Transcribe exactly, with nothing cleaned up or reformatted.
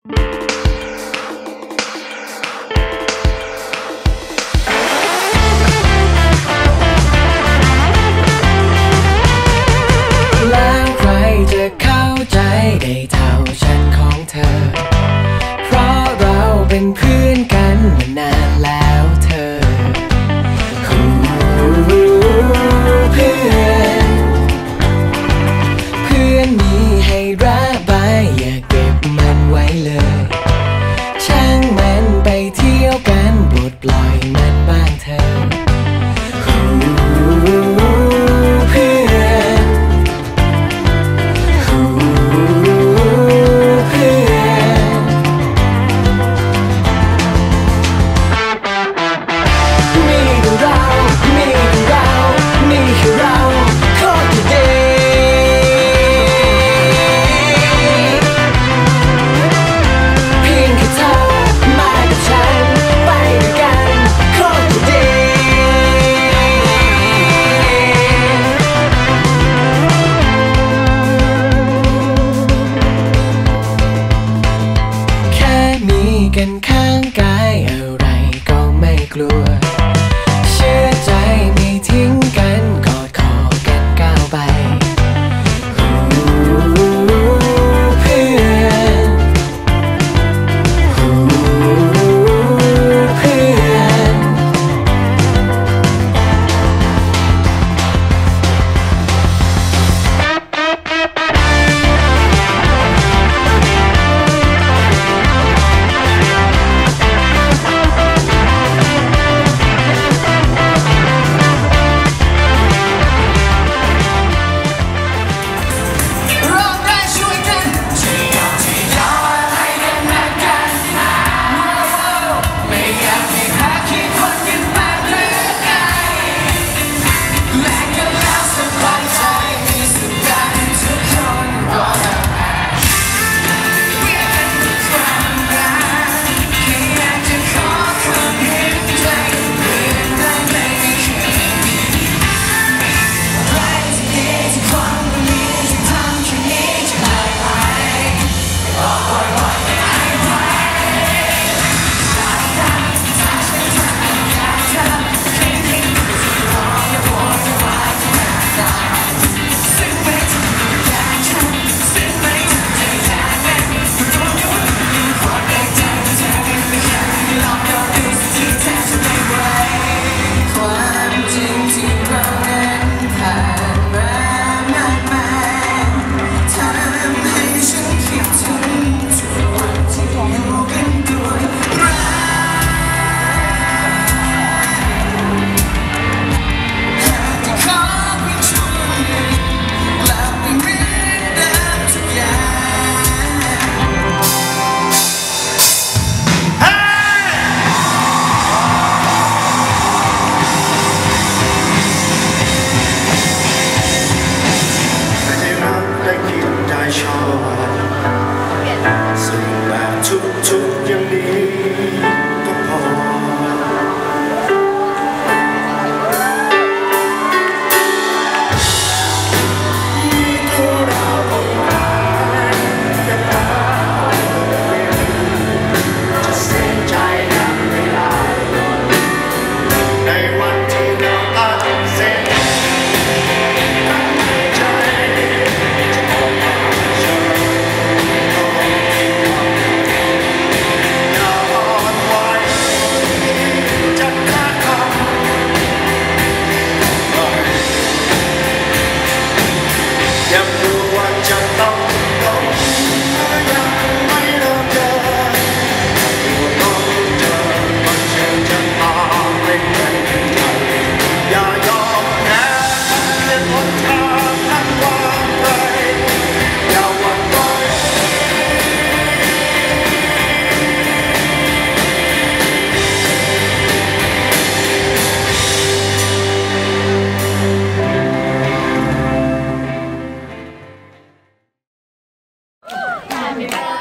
แล้วใครจะเข้าใจได้เท่าฉันของเธอเพราะเราเป็นเพื่อนกันมานานแล้วเธอเพื่อนเพื่อนมีให้ระบายอย่าเก็บมันไว้เลยช่างมันไปเที่ยวกันปลดปล่อยมันบ้างเธอกันข้างกายอะไรก็ไม่กลัวเชื่อใจไม่ทิ้งกันกอดคอกันก้าวไปเพื่อนเพื่อนทุกๆอย่างนี้ก็พอตัวเราต้องการจะพาจะเสียใจกันไม่ได้ในวันที่เราตัดเส้นใจจะออกมาเฉยยังรู้ว่าจะต้องลงยังไม่เริ่มเดินตัวต้องเจอมันเชื่อจะตามเป็นเงินใจอย่ายอมแพ้เล่นหนทางนั้นวางไว้อย่าหวั่นไหว Happy birthday